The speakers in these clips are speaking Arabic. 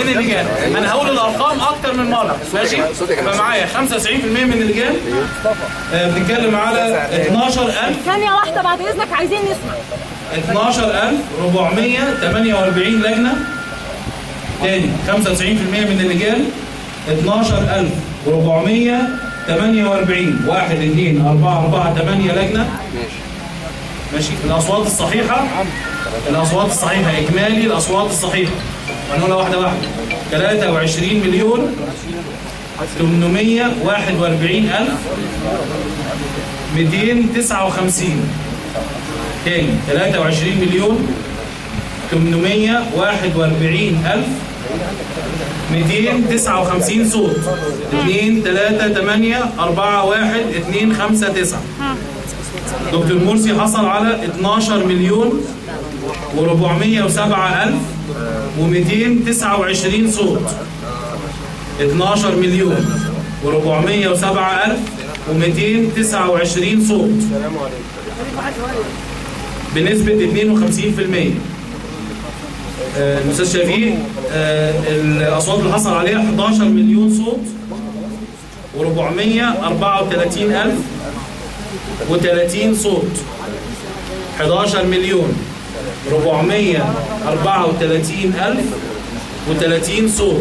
من اللجان. انا هقول الارقام اكتر من مره ماشي. فمعايا 95% من اللجان. بنتكلم على 12000. ثانيه واحده بعد اذنك عايزين نسمع. 12448 لجنه. تاني 95% من اللجان 12448. 1 2 4 4 8 لجنه. ماشي. الأصوات الصحيحة إجمالي الأصوات الصحيحة هنقولها واحدة واحدة. 23,841,259. تاني 23,841,259 صوت. 2 3 8 4 1 2 5 9. دكتور مرسي حصل على 12,407,229 صوت. 12,407,229 صوت بنسبة 52%. الأستاذ شفيق الأصوات اللي حصل عليها 11 مليون صوت و434,030 صوت. 11,434,030 صوت.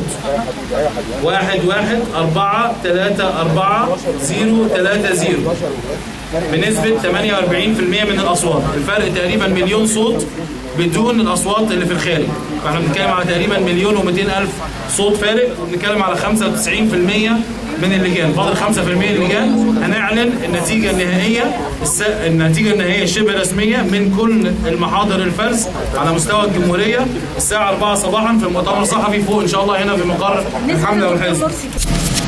114343030 بنسبة 48% من الأصوات. الفرق تقريبا مليون صوت بدون الأصوات اللي في الخارج. فاحنا بنتكلم على تقريبا 1,200,000 صوت فارق، وبنتكلم على 95% من اللجان. فاضل 5% اللجان هنعلن النتيجة النهائية. النتيجة النهائية شبه رسمية من كل المحاضر الفرز على مستوى الجمهورية الساعة 4 صباحا في المؤتمر الصحفي فوق إن شاء الله هنا في مقر الحملة والحزب.